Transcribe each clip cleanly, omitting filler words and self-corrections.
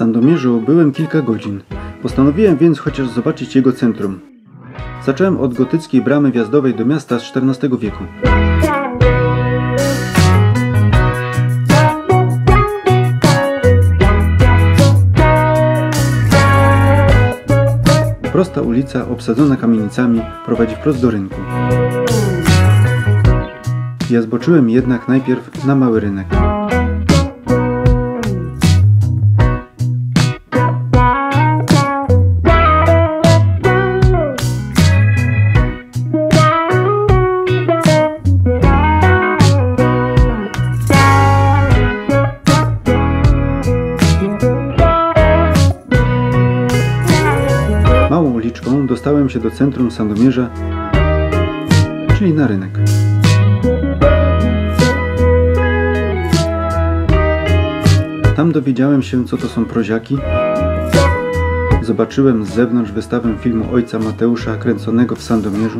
Sandomierzu byłem kilka godzin. Postanowiłem więc chociaż zobaczyć jego centrum. Zacząłem od gotyckiej bramy wjazdowej do miasta z XIV wieku. Prosta ulica obsadzona kamienicami prowadzi wprost do rynku. Ja zboczyłem jednak najpierw na mały rynek. Małą uliczką dostałem się do centrum Sandomierza, czyli na rynek. Tam dowiedziałem się, co to są proziaki. Zobaczyłem z zewnątrz wystawę filmu ojca Mateusza kręconego w Sandomierzu.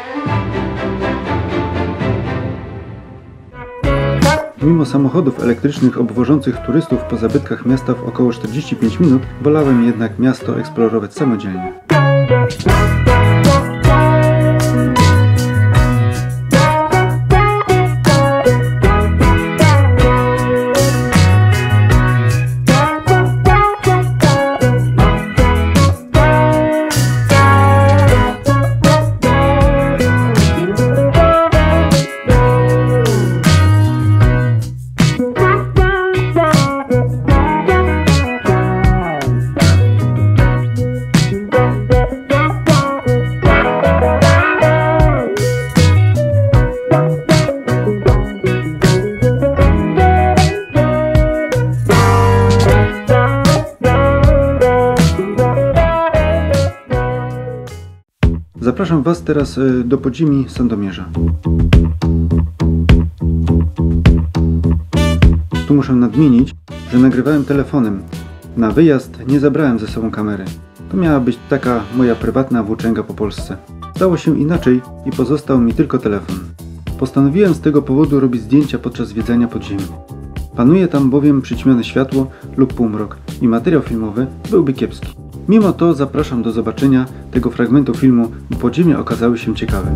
Mimo samochodów elektrycznych obwożących turystów po zabytkach miasta w około 45 minut, wolałem jednak miasto eksplorować samodzielnie. Zapraszam Was teraz do podziemi Sandomierza. Tu muszę nadmienić, że nagrywałem telefonem. Na wyjazd nie zabrałem ze sobą kamery. To miała być taka moja prywatna włóczęga po Polsce. Stało się inaczej i pozostał mi tylko telefon. Postanowiłem z tego powodu robić zdjęcia podczas zwiedzania podziemi. Panuje tam bowiem przyćmione światło lub półmrok i materiał filmowy byłby kiepski. Mimo to zapraszam do zobaczenia tego fragmentu filmu, bo podziemia okazały się ciekawe.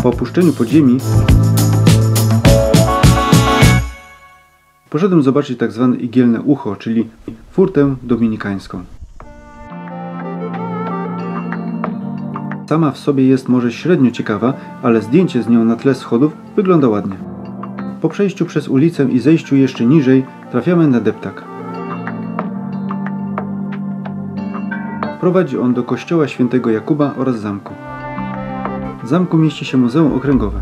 Po opuszczeniu podziemi poszedłem zobaczyć tak zwane Igielne Ucho, czyli furtę dominikańską. Sama w sobie jest może średnio ciekawa, ale zdjęcie z nią na tle schodów wygląda ładnie. Po przejściu przez ulicę i zejściu jeszcze niżej trafiamy na deptak. Prowadzi on do kościoła świętego Jakuba oraz zamku. W zamku mieści się Muzeum Okręgowe.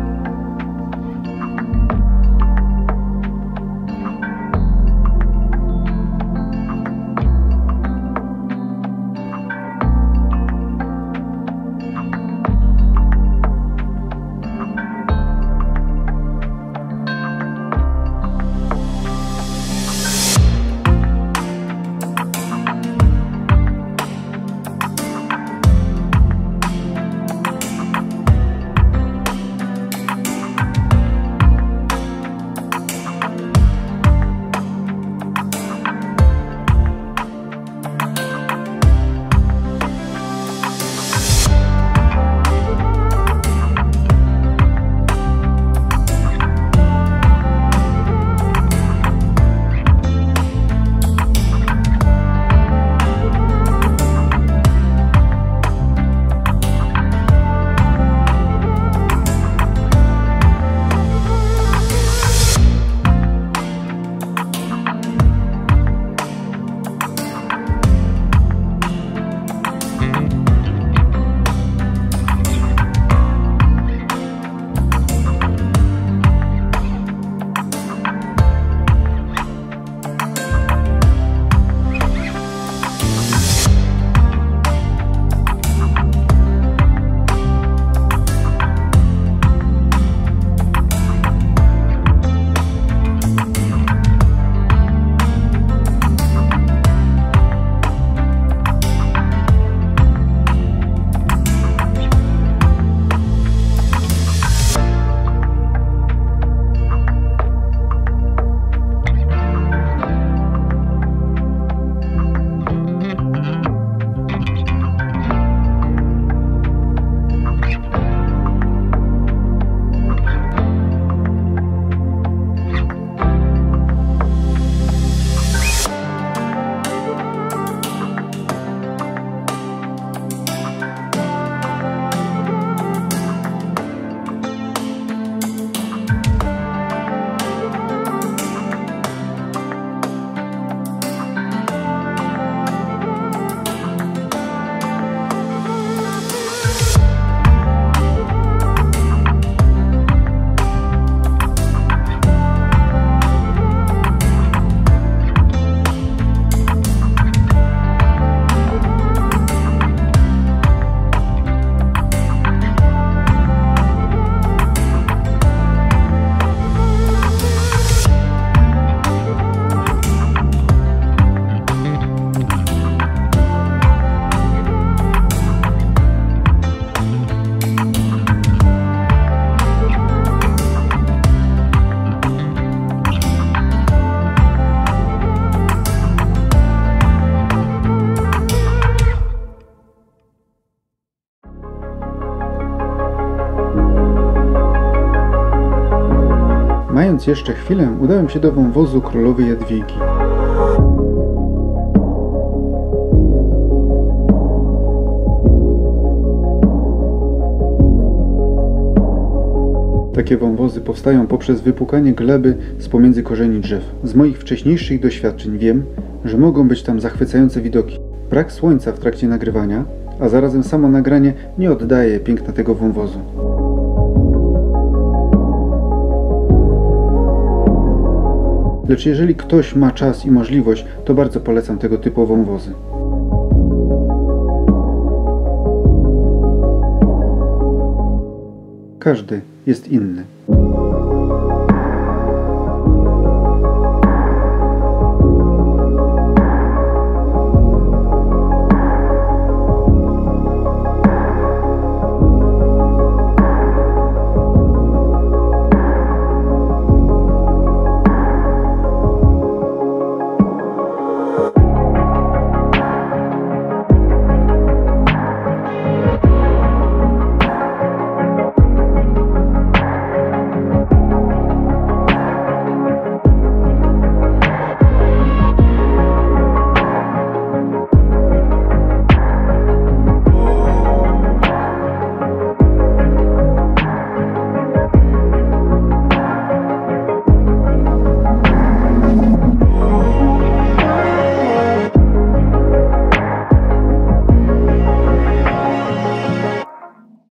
Mając jeszcze chwilę, udałem się do wąwozu królowej Jadwigi. Takie wąwozy powstają poprzez wypłukanie gleby z pomiędzy korzeni drzew. Z moich wcześniejszych doświadczeń wiem, że mogą być tam zachwycające widoki. Brak słońca w trakcie nagrywania, a zarazem samo nagranie nie oddaje piękna tego wąwozu. Lecz jeżeli ktoś ma czas i możliwość, to bardzo polecam tego typu wąwozy. Każdy jest inny.